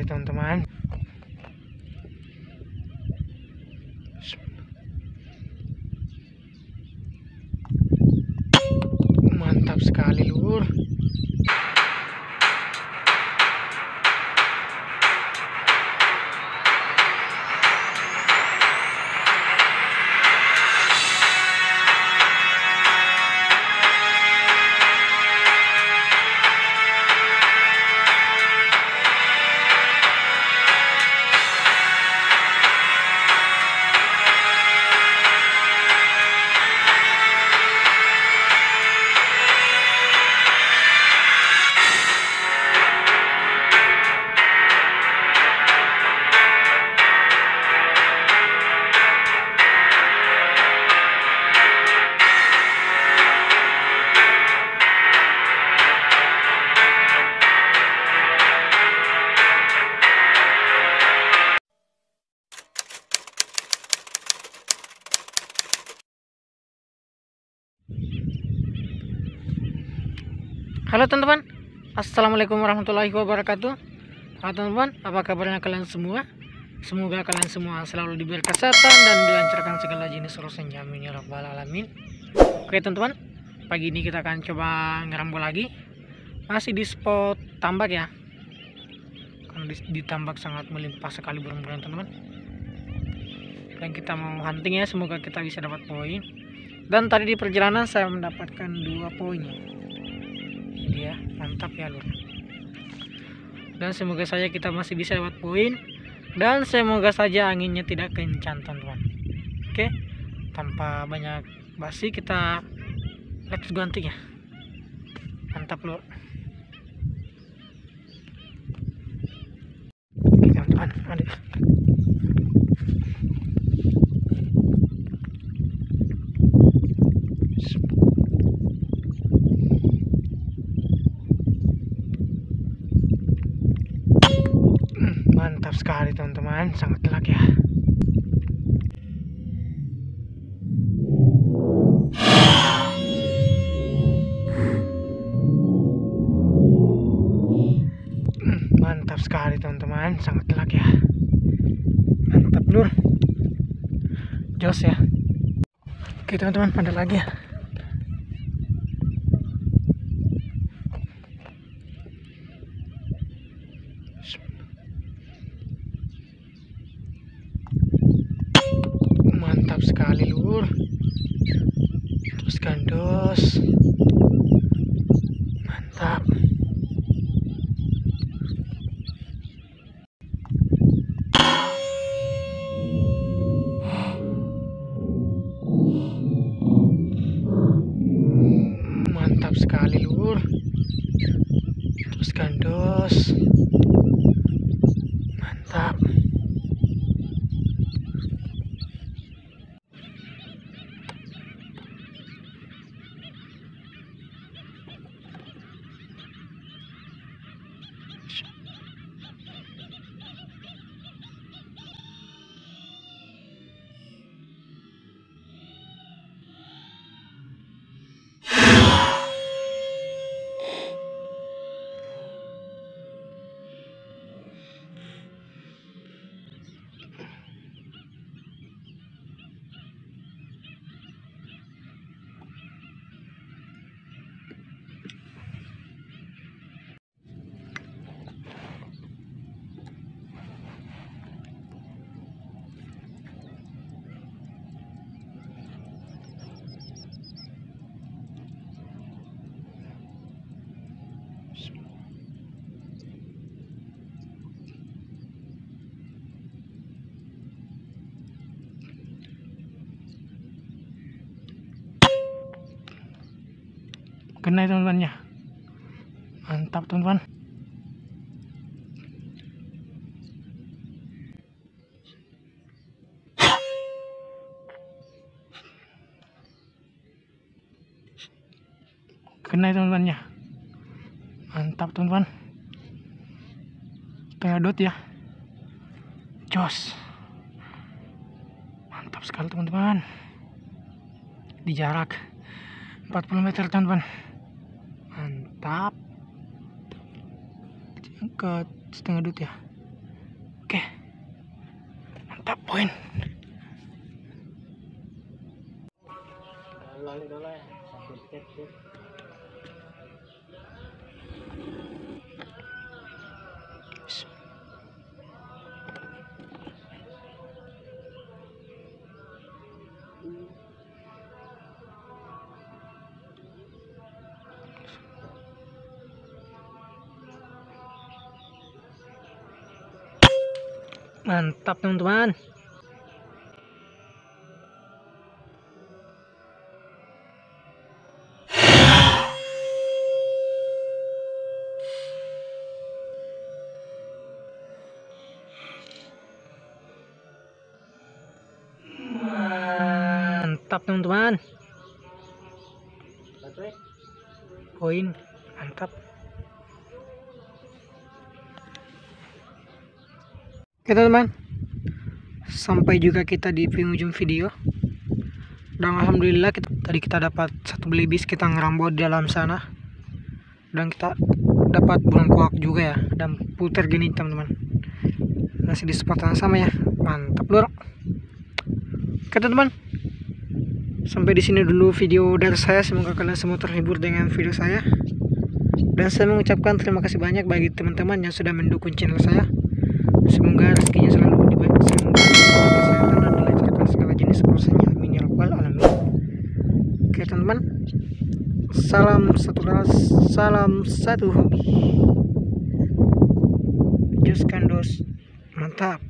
teman-teman. Mantap sekali lur. Halo teman-teman, assalamualaikum warahmatullahi wabarakatuh. Halo teman-teman, apa kabarnya kalian semua? Semoga kalian semua selalu diberi kesehatan dan dilancarkan segala jenis urusannya, amin ya rabbal alamin. Oke teman-teman, pagi ini kita akan coba ngerambol lagi, masih di spot tambak ya. Karena di tambak sangat melimpah sekali burung-burung teman-teman. Dan kita mau hunting ya, semoga kita bisa dapat poin. Dan tadi di perjalanan saya mendapatkan 2 poin. Dia mantap ya lur, dan semoga saja kita masih bisa dapat poin, dan semoga saja anginnya tidak kencang teman-teman. Oke, tanpa banyak basi kita let's go hunting ya. Mantap lur. Oke teman-teman, aduh. Mantap sekali teman-teman, sangat telak ya. Mantap sekali teman-teman, sangat telak ya. Mantap lur, jos ya. Oke teman-teman, ada lagi ya. Mantap sekali lur, terus gandos, mantap. Mantap sekali lur, terus gandos, mantap. Kena teman-teman ya. Mantap teman-teman. Kena teman-teman ya. Mantap teman-teman. Setengah dot ya. Jos. Mantap sekali teman-teman. Di jarak 40 meter teman-teman. Mantap. Ke setengah dut ya. poin. Mantap teman-teman. Mantap teman-teman. Poin mantap. Oke teman-teman, sampai juga kita di penghujung video. Dan alhamdulillah tadi kita dapat satu belibis, kita ngerambau di dalam sana. Dan kita dapat burung kuak juga ya, dan puter gini teman-teman. Masih di spot yang sama ya. Mantap lur. Oke teman-teman, sampai di sini dulu video dari saya. Semoga kalian semua terhibur dengan video saya. Dan saya mengucapkan terima kasih banyak bagi teman-teman yang sudah mendukung channel saya. Semoga rezekinya selalu diberikan kesehatan dan dilancarkan segala jenis urusannya. Amin ya rabbal alamin. Oke teman-teman, salam satu ras, salam satu hobi. Just kandos, mantap.